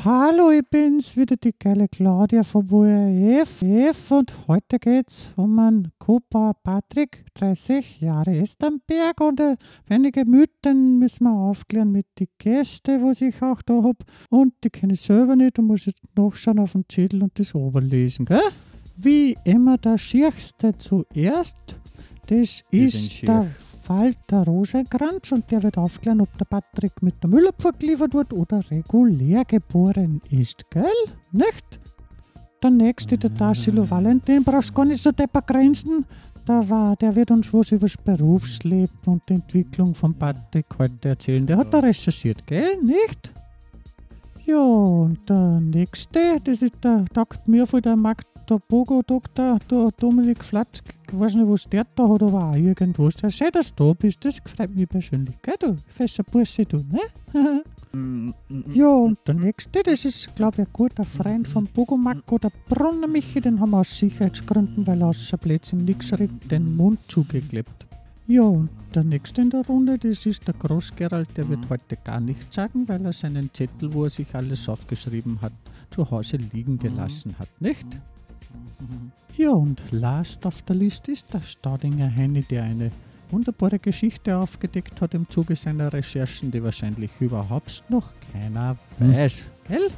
Hallo, ich bin's, wieder die geile Claudia von WRF und heute geht's um einen Cooper Patrick, 30 Jahre Esternberg und wenige Mythen müssen wir aufklären mit den Gästen, was ich auch da habe und die kenne ich selber nicht und muss jetzt nachschauen auf den Zettel und das oberlesen, gell? Wie immer der Schierste zuerst, das ist der Walter Rosenkranz und der wird aufklären, ob der Patrick mit der Müllabfuhr geliefert wird oder regulär geboren ist, gell? Nicht? Der nächste, der Tassilo Valentin, brauchst gar nicht so depper grenzen. Der wird uns was über das Berufsleben und die Entwicklung von Patrick heute erzählen. Der hat da recherchiert, gell? Nicht? Ja, und der nächste, das ist der Dr. Mirvoll, der Bogo-Doktor, der Dominik Flatz, ich weiß nicht, was der da hat, aber auch irgendwas. Schön, dass du da bist, das freut mich persönlich, gell, du fesser Bursche, du, ne? Ja, und der nächste, das ist, glaube ich, ein guter Freund von Bogomaco, der Brunner Michi, den haben wir aus Sicherheitsgründen, weil er außer Blödsinn nichts redet, den Mund zugeklebt. Ja, und der nächste in der Runde, das ist der Großgerald, der wird heute gar nichts sagen, weil er seinen Zettel, wo er sich alles aufgeschrieben hat, zu Hause liegen gelassen hat, nicht? Ja, und last auf der Liste ist der Staudinger Heini, der eine wunderbare Geschichte aufgedeckt hat im Zuge seiner Recherchen, die wahrscheinlich überhaupt noch keiner weiß, gell?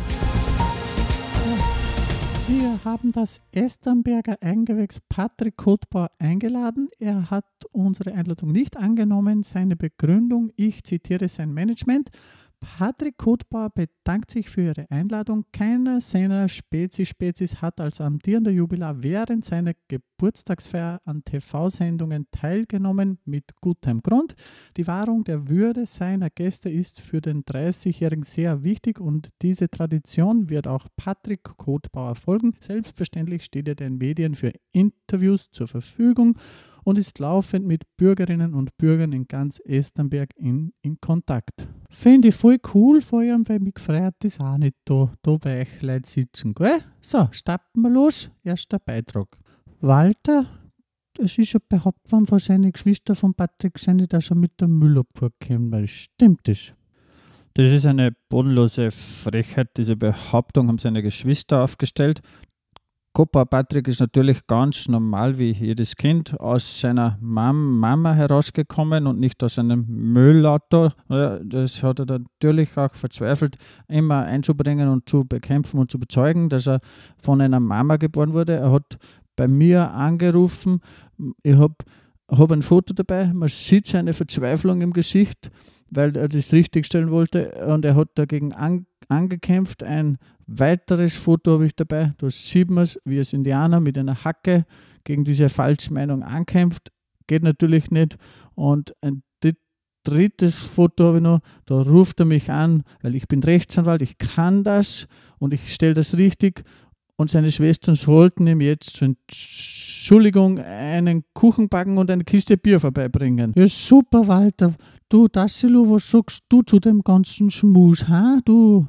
Wir haben das Esternberger Eigengewächs Patrick Kotbauer eingeladen. Er hat unsere Einladung nicht angenommen. Seine Begründung, ich zitiere sein Management: Patrick Kotbauer bedankt sich für Ihre Einladung. Keiner seiner Spezies hat als amtierender Jubilar während seiner Geburtstagsfeier an TV-Sendungen teilgenommen, mit gutem Grund. Die Wahrung der Würde seiner Gäste ist für den 30-Jährigen sehr wichtig und diese Tradition wird auch Patrick Kotbauer folgen. Selbstverständlich steht er den Medien für Interviews zur Verfügung und ist laufend mit Bürgerinnen und Bürgern in ganz Esternberg in Kontakt. Finde ich voll cool vor allem, weil mich gefreut ist auch nicht da bei euch Leute sitzen, gell? So, starten wir los. Erster Beitrag. Walter, es ist ja behauptet worden von seinen Geschwistern von Patrick, dass er mit der Müllabfuhr gekommen ist. Stimmt das? Das ist eine bodenlose Frechheit. Diese Behauptung haben seine Geschwister aufgestellt. Cooper Patrick ist natürlich ganz normal wie jedes Kind aus seiner Mama herausgekommen und nicht aus einem Müllauto. Das hat er natürlich auch verzweifelt, immer einzubringen und zu bekämpfen und zu bezeugen, dass er von einer Mama geboren wurde. Er hat bei mir angerufen, ich habe ein Foto dabei, man sieht seine Verzweiflung im Gesicht, weil er das richtigstellen wollte und er hat dagegen angekämpft. Ein weiteres Foto habe ich dabei, da sieht man es, wie als Indianer mit einer Hacke gegen diese Falschmeinung ankämpft. Geht natürlich nicht. Und ein drittes Foto habe ich noch, da ruft er mich an, weil ich bin Rechtsanwalt, ich kann das und ich stelle das richtig. Und seine Schwestern sollten ihm jetzt zur Entschuldigung einen Kuchen backen und eine Kiste Bier vorbeibringen. Ja, super, Walter. Du, Tassilo, was sagst du zu dem ganzen Schmus, ha? Du?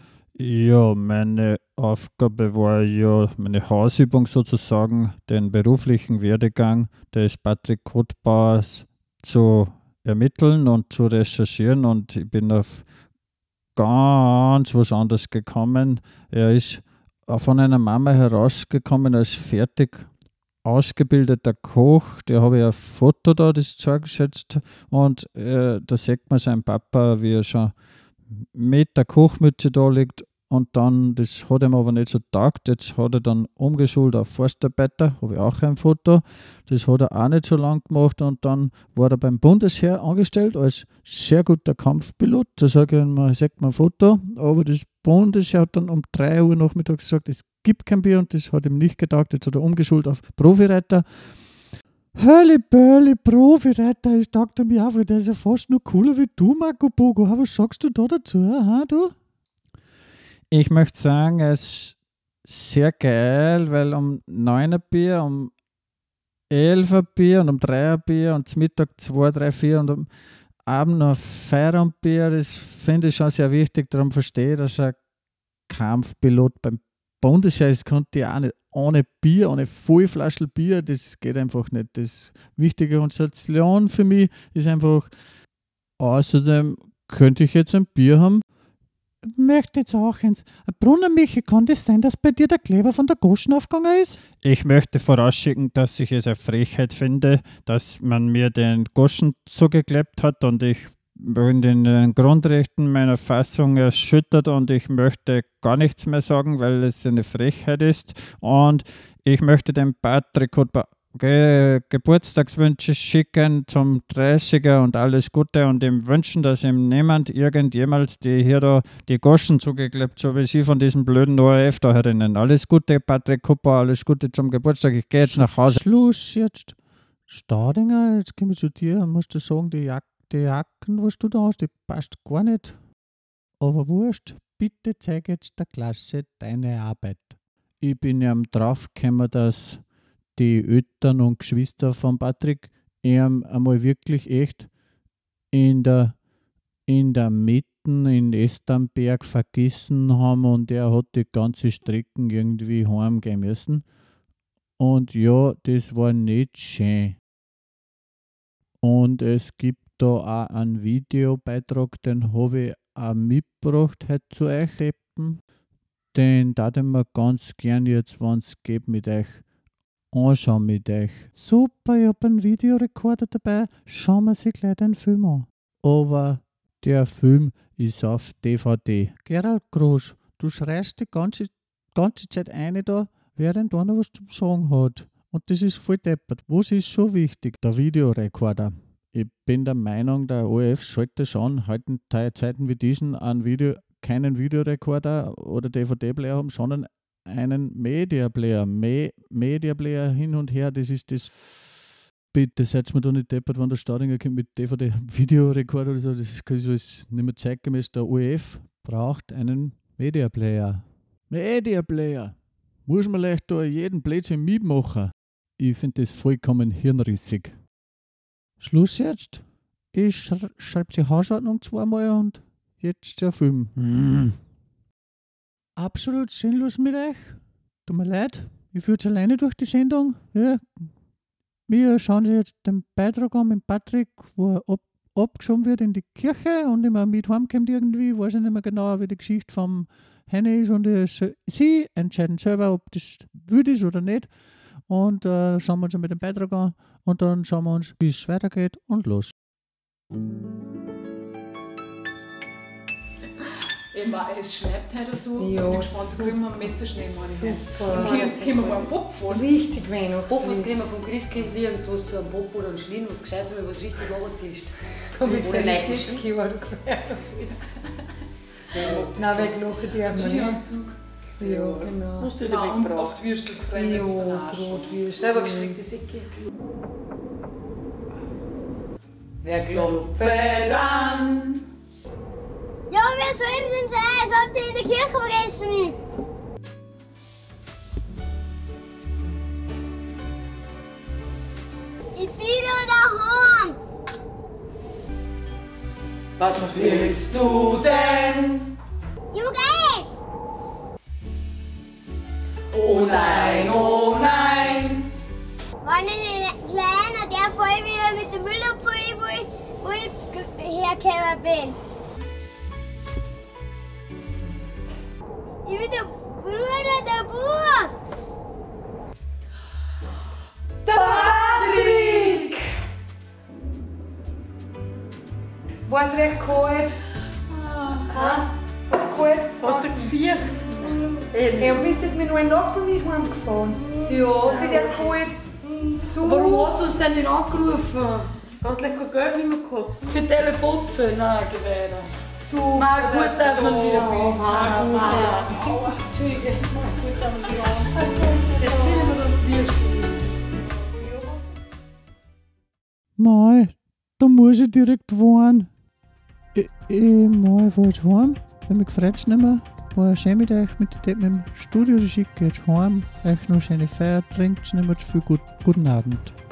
Ja, meine Aufgabe war ja, meine Hausübung sozusagen, den beruflichen Werdegang des Patrick Kotbauers zu ermitteln und zu recherchieren und ich bin auf ganz was anderes gekommen. Er ist von einer Mama herausgekommen als fertig ausgebildeter Koch. Da habe ich ein Foto da, das zeigt jetzt und da sieht man seinen Papa, wie er schon mit der Kochmütze da liegt und dann, das hat ihm aber nicht so taugt, jetzt hat er dann umgeschult auf Forstarbeiter, habe ich auch ein Foto, das hat er auch nicht so lang gemacht und dann war er beim Bundesheer angestellt als sehr guter Kampfpilot, da sage ich mal, sieht man ein Foto, aber das Bundesheer hat dann um 3 Uhr nachmittags gesagt, es gibt kein Bier und das hat ihm nicht getaugt, jetzt hat er umgeschult auf Profireiter. Hurly-burly, Profireiter, das taugt er mir auch, weil der ist ja fast noch cooler wie du, Marco Bogo. Was sagst du da dazu, ha, du? Ich möchte sagen, es ist sehr geil, weil um 9 Uhr Bier, um 11 Uhr Bier und um 3 Uhr Bier und zum Mittag 2, 3, 4 und am Abend noch Feierabendbier, das finde ich schon sehr wichtig. Darum verstehe ich, dass er Kampfpilot beim Bundesheer ist, konnte ich auch nicht ohne Bier, ohne Vollflaschel Bier, das geht einfach nicht. Das wichtige Konstellation für mich ist einfach, außerdem könnte ich jetzt ein Bier haben, möchte jetzt auch eins. Brunner-Michi, kann das sein, dass bei dir der Kleber von der Goschen aufgegangen ist? Ich möchte vorausschicken, dass ich es eine Frechheit finde, dass man mir den Goschen zugeklebt hat und ich bin in den Grundrechten meiner Fassung erschüttert und ich möchte gar nichts mehr sagen, weil es eine Frechheit ist. Und ich möchte dem Patrick Geburtstagswünsche schicken zum 30er und alles Gute und ihm wünschen, dass ihm niemand irgendjemals die Goschen zugeklebt, so wie sie von diesem blöden ORF da herinnen. Alles Gute, Patrick Kupper, alles Gute zum Geburtstag. Ich gehe jetzt nach Hause. Schluss jetzt. Staudinger, jetzt komme ich zu dir und musst du sagen, die Jacken, was du da hast, die passt gar nicht. Aber wurscht, bitte zeig jetzt der Klasse deine Arbeit. Ich bin ja draufgekommen, dass die Eltern und Geschwister von Patrick ihm einmal wirklich echt in der Mitten in Esternberg vergessen haben und er hat die ganze Strecken irgendwie heimgehen müssen. Und ja, das war nicht schön. Und es gibt da auch einen Videobeitrag, den habe ich auch mitgebracht heute zu euch. Den darf ich mir ganz gern jetzt, wenn es geht, mit euch anschauen mit euch. Super, ich habe einen Videorekorder dabei. Schauen wir sich gleich den Film an. Aber der Film ist auf DVD. Gerald Groß, du schreist die ganze Zeit eine da, während einer was zum Sagen hat. Und das ist voll deppert. Was ist so wichtig? Der Videorekorder. Ich bin der Meinung, der ORF sollte schon heute in Zeiten wie diesen keinen Videorekorder oder DVD-Player haben, sondern einen Media Player. Media Player hin und her, das ist das. Bitte seid mir da nicht deppert, wenn der Staudinger kommt mit DVD-Videorekorder oder so, das ist nicht mehr zeitgemäß. Der ORF braucht einen Media Player. Media Player! Muss man leicht da jeden Blödsinn mitmachen? Ich finde das vollkommen hirnrissig. Schluss jetzt. Ich schreibe die Hausordnung zweimal und jetzt der Film. Absolut sinnlos mit euch. Tut mir leid, ich führe jetzt alleine durch die Sendung. Ja. Wir schauen sich jetzt den Beitrag an mit Patrick, wo er abgeschoben wird in die Kirche und immer mit heimkommt irgendwie. Ich weiß nicht mehr genau, wie die Geschichte vom Heine ist und sie entscheiden selber, ob das wild ist oder nicht. Und schauen wir uns mit dem Beitrag an und dann schauen wir uns, wie es weitergeht und los. Es schreibt heute so, ja, ich bin gespannt, kriegen wir einen Meter Schnee, meine ich. Super. Jetzt können wir mal einen Bob fahren. Richtig wenig. Bob, was kriegen wir vom Christkind? Irgendwas, so ein Bob oder ein Schlitten, was gescheit ist, was richtig anziehst. Damit Oder der nein, 40 Jahre gefährdet. Nein, weglachen die haben wir nicht. Ja, genau. Musst du dir weggebracht. Oft Würstel gefreut. Ja, Brotwürstel. Selber gestrickte Säcke. Wer klopft an? Ja, wer soll es denn sein? Das habt ihr in der Kirche vergessen. Ich bin daheim. Was willst du denn? Ich will gehen. Oh nein, oh nein. Wenn ich ein kleiner, der voll wieder mit dem Müllabfall, wo ich hergekommen bin. Ich bin der Bruder der Bub. Patrick! War es recht kalt? Was kalt? Hast du gefeiert? Ja, bist jetzt mit einem Nacht nicht heimgefahren? Ja. Ist ja kalt. So. Warum hast du uns denn nicht angerufen? Hast du kein Geld nicht mehr gehabt? Für Telefonzelle? Nein, geh weiter. So. Na gut, dass wir wieder haben. Aua. Entschuldige. Gut, dass wir wieder haben. Jetzt kriegen wir dann Würstel. Mei, da muss ich direkt warnen. Ich fahr jetzt heim. Wenn mich gefreut nicht mehr. War schön mit euch, mit dem Studio. Ich schicke jetzt heim. Euch noch schöne Feier. Trinkt nicht mehr zu viel. Guten Abend.